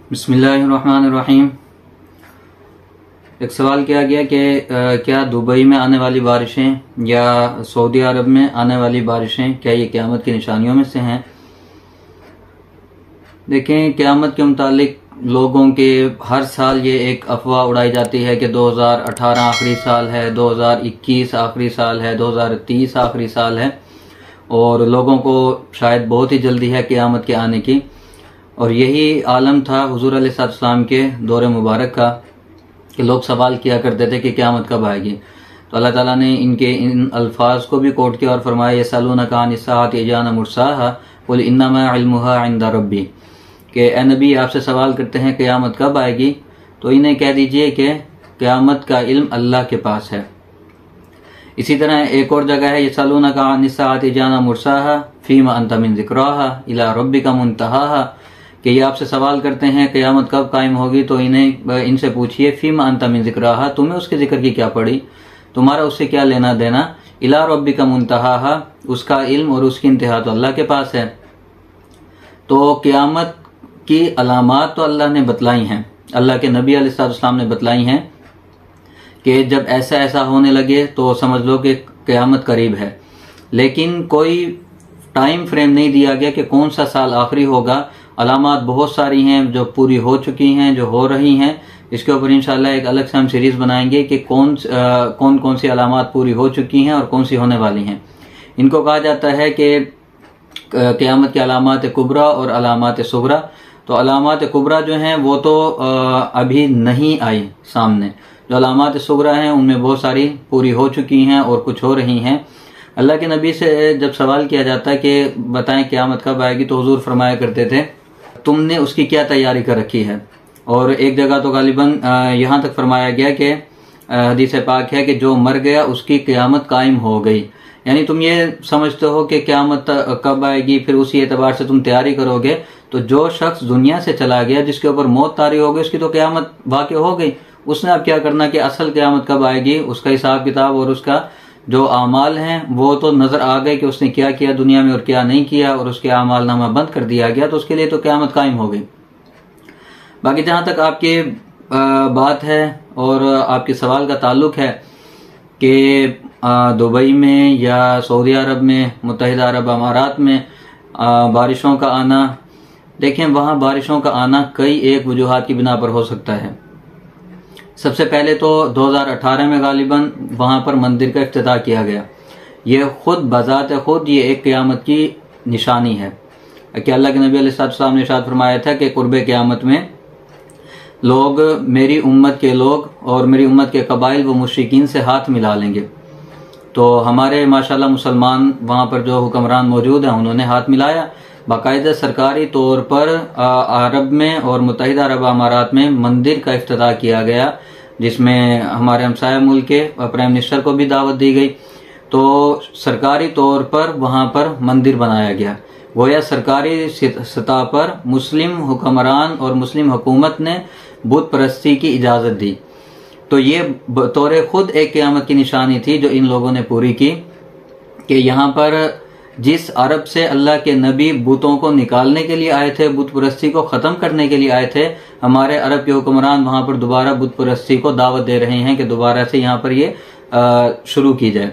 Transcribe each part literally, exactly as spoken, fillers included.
बिस्मिल्लाहिर्रहमानिर्रहीम। एक सवाल किया गया कि क्या दुबई में आने वाली बारिशें या सऊदी अरब में आने वाली बारिशें क्या ये क़यामत की निशानियों में से हैं। देखें, क़यामत के मुतालिक लोगों के हर साल ये एक अफवाह उड़ाई जाती है कि दो हज़ार अठारह आखिरी साल है, दो हज़ार इक्कीस आखिरी साल है, दो हज़ार तीस आखिरी साल है और लोगों को शायद बहुत ही जल्दी है क़यामत के आने की। और यही आलम था हुजूर अलैहिस्सलाम के दौरे मुबारक का कि लोग सवाल किया करते थे कि क़यामत कब आएगी। तो अल्लाह ताला ने इनके इन अल्फाज को भी कोट किया और फरमाया यसअलूनका अन अस्साअति अय्याना मुर्साहा कुल इन्नमा इल्मुहा इंदा रब्बी, कि ए नबी आपसे सवाल करते हैं क़यामत कब आएगी, तो इन्हें कह दीजिए कि क़यामत का इल्म अल्लाह के पास है। इसी तरह एक और जगह है यसअलूनका अन अस्साअति अय्याना मुर्साहा फीमा अंता मिन ज़िक्राहा इला रब्बिका मुंतहाहा, कि ये आपसे सवाल करते हैं क़यामत कब कायम होगी, तो इन्हें इनसे पूछिए फीमा अंता मिन ज़िक्राहा, तुम्हें उसके जिक्र की क्या पड़ी, तुम्हारा उससे क्या लेना देना। इला रब्बिका मुंतहाहा, उसका इल्म और उसकी इंतहा तो अल्लाह के पास है। तो क़यामत की अलामात तो अल्लाह ने बतलाई हैं, अल्लाह के नबी अलैहिस्सलाम ने बतलाई हैं कि जब ऐसा ऐसा होने लगे तो समझ लो कि क़यामत करीब है। लेकिन कोई टाइम फ्रेम नहीं दिया गया कि कौन सा साल आखिरी होगा। अलामात बहुत सारी हैं जो पूरी हो चुकी हैं, जो हो रही हैं। इसके ऊपर इंशाल्लाह एक अलग से हम सीरीज बनाएंगे कि कौन आ, कौन कौन सी अलामात पूरी हो चुकी हैं और कौन सी होने वाली हैं। इनको कहा जाता है कि क़यामत की अलामात कुबरा और अलामात सुगरा। तो अलामात कुबरा जो हैं वो तो आ, अभी नहीं आई सामने, जो अलामात सुगरा हैं उनमें बहुत सारी पूरी हो चुकी हैं और कुछ हो रही हैं। अल्लाह के नबी से जब सवाल किया जाता है कि बताएं क़यामत कब आएगी, तो हुजूर फरमाया करते थे तुमने उसकी क्या तैयारी कर रखी है। और एक जगह तो गालिबन यहाँ तक फरमाया गया कि हदीस पाक है कि जो मर गया उसकी क़यामत कायम हो गई। यानी तुम ये समझते हो कि क़यामत कब आएगी, फिर उसी एतबार से तुम तैयारी करोगे। तो जो शख्स दुनिया से चला गया, जिसके ऊपर मौत तारी हो गई, उसकी तो क़यामत वाक़ हो गई। उसने अब क्या करना कि असल क़यामत कब आएगी, उसका हिसाब किताब और उसका जो आमाल हैं वो तो नजर आ गए कि उसने क्या किया दुनिया में और क्या नहीं किया, और उसके आमाल नामा बंद कर दिया गया, तो उसके लिए तो क़यामत कायम हो गई। बाकी जहां तक आपकी बात है और आपके सवाल का ताल्लुक है कि दुबई में या सऊदी अरब में, मुत्तहिदा अरब अमारात में बारिशों का आना, देखें वहां बारिशों का आना कई एक वजूहात की बिना पर हो सकता है। सबसे पहले तो दो हज़ार अठारह में गालिबन वहां पर मंदिर का इफ्तिताह किया गया। ये खुद बजात खुद ये एक क़यामत की निशानी है कि अल्लाह के नबी अलैहिस्सलाम ने इरशाद फरमाया था कि कुर्बे क़यामत में लोग, मेरी उम्मत के लोग और मेरी उम्मत के कबाइल व मुशरिकीन से हाथ मिला लेंगे। तो हमारे माशाल्लाह मुसलमान वहां पर जो हुक्मरान मौजूद हैं उन्होंने हाथ मिलाया। बाकायदा सरकारी तौर पर अरब में और मुत्तहिदा अरब अमारात में मंदिर का इफ्तिताह किया गया, जिसमें हमारे हमसाया मुल्क के प्राइम मिनिस्टर को भी दावत दी गई। तो सरकारी तौर पर वहां पर मंदिर बनाया गया। गोया सरकारी सतह पर मुस्लिम हुक्मरान और मुस्लिम हुकूमत ने बुत परस्ती की इजाजत दी। तो ये बतौर खुद एक क़यामत की निशानी थी जो इन लोगों ने पूरी की कि यहाँ पर जिस अरब से अल्लाह के नबी बुतों को निकालने के लिए आए थे, बुत परस्ती को ख़त्म करने के लिए आए थे, हमारे अरब के हुक्मरान वहाँ पर दोबारा बुत परस्ती को दावत दे रहे हैं कि दोबारा से यहाँ पर ये शुरू की जाए।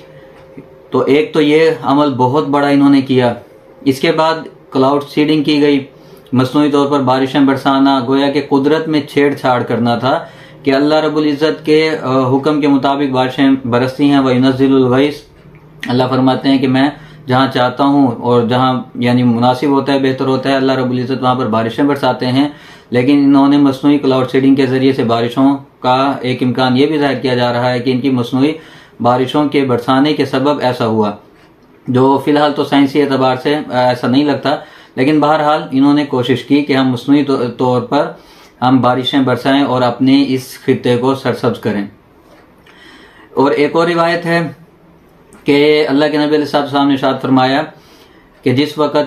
तो एक तो ये अमल बहुत बड़ा इन्होंने किया। इसके बाद क्लाउड सीडिंग की गई, मसनूई तौर पर बारिशें बरसाना, गोया कि कुदरत में छेड़छाड़ करना था कि अल्लाह रब्बुल इज़्ज़त के हुक्म के मुताबिक बारिशें बरसती हैं। व युनज़्ज़िलुल गैस, अल्लाह फरमाते हैं कि मैं जहाँ चाहता हूँ और जहाँ यानी मुनासिब होता है, बेहतर होता है, अल्लाह रब्बुल इज़्ज़त वहाँ पर बारिशें बरसाते हैं। लेकिन इन्होंने मसनूई क्लाउड सीडिंग के जरिए से बारिशों का एक इम्कान ये भी जाहिर किया जा रहा है कि इनकी मसनूई बारिशों के बरसाने के सबब ऐसा हुआ, जो फिलहाल तो साइंसी एतबार से ऐसा नहीं लगता। लेकिन बहरहाल इन्होंने कोशिश की कि हम मसनूई तौर पर हम बारिशें बरसाएं और अपने इस खित्ते को सरसब्ज करें। और एक और रिवायत है कि अल्लाह के नबी अलैहिस्सलाम ने इरशाद फरमाया कि जिस वक़्त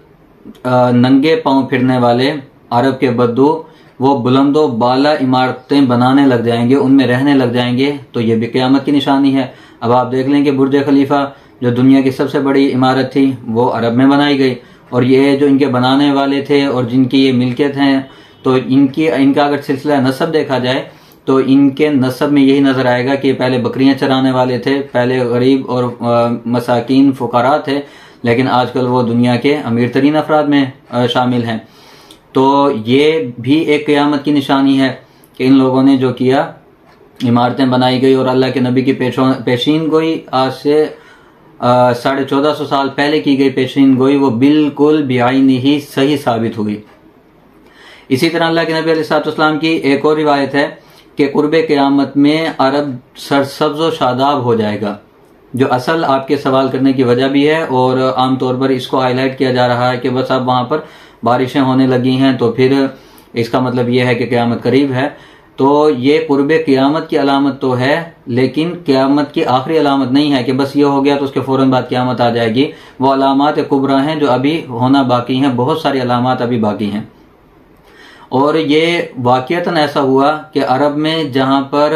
नंगे पांव फिरने वाले अरब के बद्दू वो बुलंदो बाला इमारतें बनाने लग जाएंगे, उनमें रहने लग जाएंगे, तो ये भी क़यामत की निशानी है। अब आप देख लें कि बुर्ज खलीफा जो दुनिया की सबसे बड़ी इमारत थी वो अरब में बनाई गई, और ये जो इनके बनाने वाले थे और जिनकी ये मिल्कियत हैं, तो इनकी इनका अगर सिलसिला नसब देखा जाए तो इनके नसब में यही नजर आएगा कि पहले बकरियां चराने वाले थे, पहले गरीब और मसाकीन फुकरा थे, लेकिन आजकल वो दुनिया के अमीर तरीन अफराद में शामिल हैं। तो ये भी एक क़यामत की निशानी है कि इन लोगों ने जो किया, इमारतें बनाई गई और अल्लाह के नबी की पेशीन गोई आज से साढ़े चौदह सौ साल पहले की गई पेशीन गोई वो बिल्कुल बेआईनी ही सही साबित हुई। इसी तरह अल्लाह के नबी अलैहिस्सलाम की एक और रिवायत है कि कुर्बे क़यामत में अरब सरसब्ज़ व शादाब हो जाएगा, जो असल आपके सवाल करने की वजह भी है और आमतौर पर इसको हाईलाइट किया जा रहा है कि बस अब वहां पर बारिशें होने लगी हैं तो फिर इसका मतलब यह है कि क़यामत करीब है। तो ये कुर्बे क़यामत की अलामत तो है, लेकिन क़यामत की आखिरी अलामत नहीं है कि बस ये हो गया तो उसके फौरन बाद क़यामत आ जाएगी। वो अलामात कुबरा हैं जो अभी होना बाकी हैं, बहुत सारी अलामात अभी बाकी हैं। और ये वाक़ियतन ऐसा हुआ कि अरब में जहां पर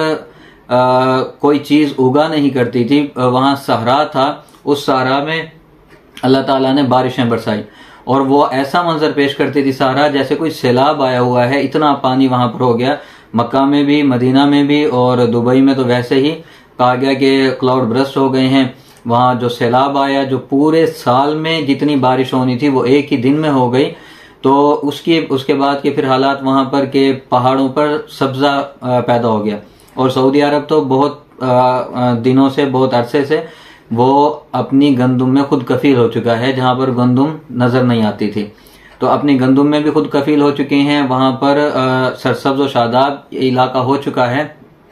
आ, कोई चीज उगा नहीं करती थी, वहां सहरा था, उस सहरा में अल्लाह ताला ने बारिशें बरसाई और वो ऐसा मंजर पेश करती थी सहरा जैसे कोई सैलाब आया हुआ है, इतना पानी वहां पर हो गया। मक्का में भी, मदीना में भी और दुबई में तो वैसे ही कहा गया कि क्लाउड ब्रस्ट हो गए हैं। वहां जो सैलाब आया, जो पूरे साल में जितनी बारिश होनी थी वो एक ही दिन में हो गई। तो उसकी उसके बाद के फिर हालात वहां पर के पहाड़ों पर सब्जा पैदा हो गया। और सऊदी अरब तो बहुत दिनों से, बहुत अरसे से वो अपनी गंदुम में खुद कफील हो चुका है, जहां पर गंदुम नजर नहीं आती थी तो अपनी गंदुम में भी खुद कफील हो चुके हैं। वहां पर सरसब्ज और शादाब इलाका हो चुका है।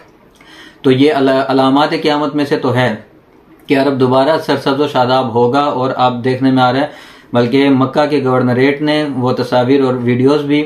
तो ये अलामात क़यामत में से तो है कि अरब दोबारा सरसब्ज और शादाब होगा और आप देखने में आ रहा है, बल्कि मक्का के गवर्नरेट ने वो तस्वीर और वीडियोस भी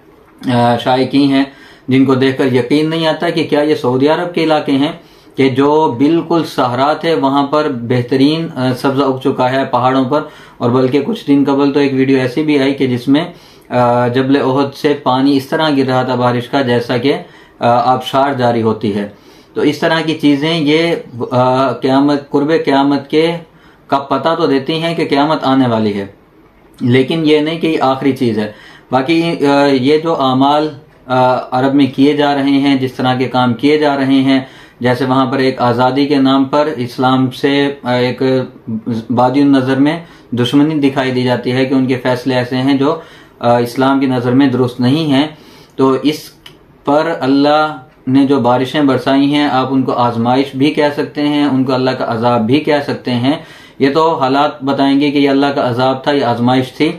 शाये की हैं जिनको देखकर यकीन नहीं आता कि क्या ये सऊदी अरब के इलाके हैं कि जो बिल्कुल सहरा थे वहां पर बेहतरीन सब्जा उग चुका है पहाड़ों पर। और बल्कि कुछ दिन कबल तो एक वीडियो ऐसी भी आई कि जिसमें जबल ओहद से पानी इस तरह गिर रहा था बारिश का जैसा कि आबशार जारी होती है। तो इस तरह की चीजें ये क़यामत, कुर्बे क़यामत के का पता तो देती हैं कि क़यामत आने वाली है, लेकिन ये नहीं कि आखिरी चीज है। बाकी ये जो आमाल अरब में किए जा रहे हैं, जिस तरह के काम किए जा रहे हैं, जैसे वहां पर एक आज़ादी के नाम पर इस्लाम से एक बादी नज़र में दुश्मनी दिखाई दी जाती है कि उनके फैसले ऐसे हैं जो इस्लाम की नज़र में दुरुस्त नहीं हैं। तो इस पर अल्लाह ने जो बारिशें बरसाई हैं, आप उनको आजमाइश भी कह सकते हैं, उनको अल्लाह का अजाब भी कह सकते हैं। ये तो हालात बताएंगे कि ये अल्लाह का अजाब था, ये आजमाइश थी,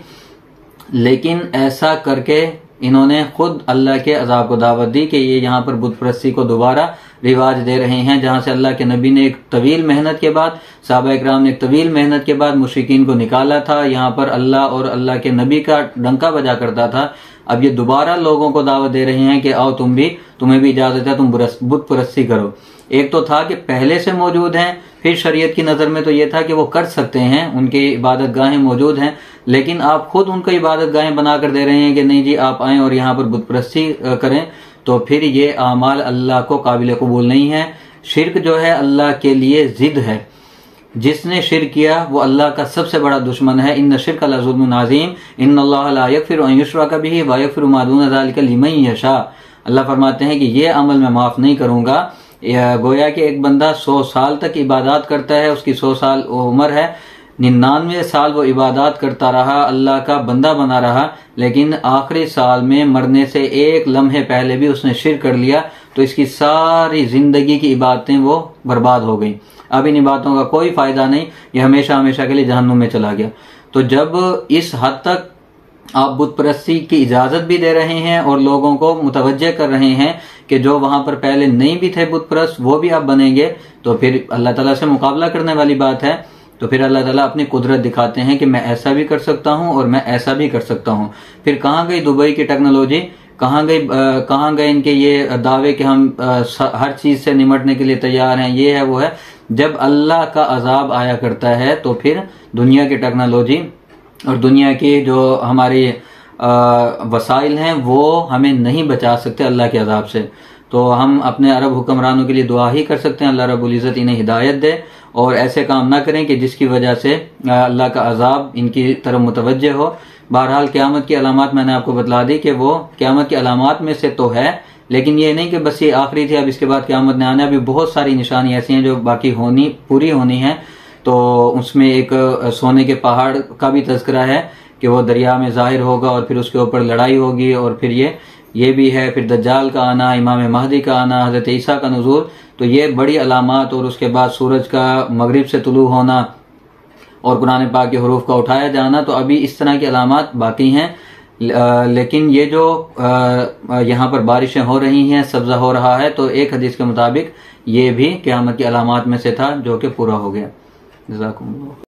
लेकिन ऐसा करके इन्होंने खुद अल्लाह के अजाब को दावत दी कि ये यहाँ पर बुत परस्ती को दोबारा रिवाज दे रहे हैं, जहां से अल्लाह के नबी ने एक तवील मेहनत के बाद, सहाबा इकराम ने एक तवील मेहनत के बाद मुशरिकीन को निकाला था। यहाँ पर अल्लाह और अल्लाह के नबी का डंका बजा करता था। अब ये दोबारा लोगों को दावत दे रहे हैं कि आओ तुम भी, तुम्हें भी इजाजत है, तुम बुत परस्ती करो। एक तो था कि पहले से मौजूद हैं, फिर शरीयत की नजर में तो ये था कि वो कर सकते हैं, उनकी इबादत गाहें मौजूद हैं, लेकिन आप खुद उनको इबादत गाहें बनाकर दे रहे हैं कि नहीं जी आप आए और यहाँ पर बुत परस्ती करें। तो फिर ये आमाल अल्लाह को काबिल कबूल नहीं है। शिर्क जो है अल्लाह के लिए जिद है, जिसने शिर्क किया वो अल्लाह का सबसे बड़ा दुश्मन है। इन्न शिर्क लज़ुल्मुन अज़ीम इन्नल्लाह ला यग़फ़िरु अन युश्रक बिही व यग़फ़िरु मा दून ज़ालिका लिमन यशा। अल्लाह फरमाते हैं कि ये अमल मैं माफ नहीं करूंगा। गोया कि एक बंदा सौ साल तक इबादत करता है, उसकी सौ साल उम्र है, निन्यानवे साल वो इबादत करता रहा, अल्लाह का बंदा बना रहा, लेकिन आखिरी साल में मरने से एक लम्हे पहले भी उसने शिर्क कर लिया, तो इसकी सारी जिंदगी की इबादतें वो बर्बाद हो गई। अब इन इबादतों का कोई फायदा नहीं, ये हमेशा हमेशा के लिए जहन्नुम में चला गया। तो जब इस हद तक आप बुत परस्ती की इजाजत भी दे रहे हैं और लोगों को मुतवज्जे कर रहे हैं कि जो वहां पर पहले नहीं भी थे बुत परस्त वो भी आप बनेंगे, तो फिर अल्लाह ताला से मुकाबला करने वाली बात है। तो फिर अल्लाह ताला अपनी कुदरत दिखाते हैं कि मैं ऐसा भी कर सकता हूं और मैं ऐसा भी कर सकता हूं। फिर कहाँ गई दुबई की टेक्नोलॉजी, कहाँ गई कहाँ गए इनके ये दावे कि हम आ, हर चीज से निमटने के लिए तैयार हैं, ये है वो है। जब अल्लाह का अजाब आया करता है तो फिर दुनिया की टेक्नोलॉजी और दुनिया की जो हमारी वसाइल हैं वो हमें नहीं बचा सकते अल्लाह के अजाब से। तो हम अपने अरब हुक्मरानों के लिए दुआ ही कर सकते हैं, अल्लाह रब्बुल इज़्ज़त इन्हें हिदायत दे और ऐसे काम ना करें कि जिसकी वजह से अल्लाह का अजाब इनकी तरफ मुतवज्जे हो। बहरहाल क़यामत की अलामात मैंने आपको बतला दी कि वो क़यामत की अलामात में से तो है, लेकिन ये नहीं कि बस ये आखिरी थी, अब इसके बाद क़यामत ने आना। अभी बहुत सारी निशानी ऐसी हैं जो बाकी होनी पूरी होनी है। तो उसमें एक सोने के पहाड़ का भी तज़किरा है कि वो दरिया में ज़ाहिर होगा और फिर उसके ऊपर लड़ाई होगी, और फिर ये ये भी है, फिर दज्जाल का आना, इमाम महदी का आना, हज़रत ईसा का नुज़ूल। तो ये बड़ी अलामात, और उसके बाद सूरज का मगरिब से तुलू होना और कुरान पाक के हुरूफ का उठाया जाना। तो अभी इस तरह की अलामात बाकी हैं। लेकिन ये जो यहाँ पर बारिशें हो रही हैं, सब्जा हो रहा है, तो एक हदीस के मुताबिक ये भी क़यामत की अलामात में से था जो कि पूरा हो गया। जज़ाकुमुल्लाह।